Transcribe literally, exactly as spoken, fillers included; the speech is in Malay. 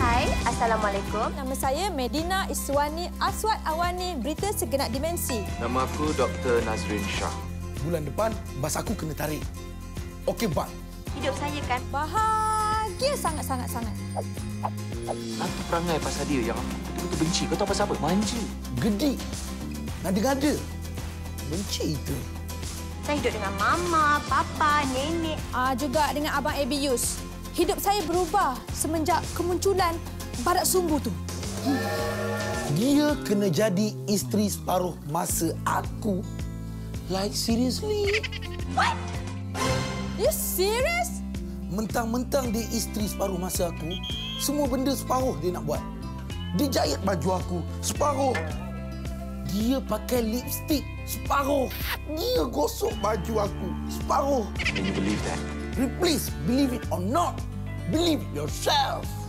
Hai, Assalamualaikum. Nama saya Medina Iswani Aswad Awani, berita segenap dimensi. Nama aku Doktor Nazrin Shah. Bulan depan, bas aku kena tarik. Okey, Bang. Hidup saya kan Bahagia sangat-sangat-sangat. Satu perangai pasal dia yang aku betul-betul benci. Kau tahu pasal apa? Manja. Gedik. Ngada-ngada. Benci itu. saya hidup dengan mama, papa, nenek. Ah, juga dengan Abang Abius. Hidup saya berubah semenjak kemunculan barat sumbu tu. Dia kena jadi isteri separuh masa aku. Like, seriously? What? You serious? Mentang-mentang dia isteri separuh masa aku, semua benda separuh dia nak buat. Dia jahit baju aku, separuh. Dia pakai lipstick, separuh. Dia gosok baju aku, separuh. Can you believe that? Please, believe it or not, believe it yourself.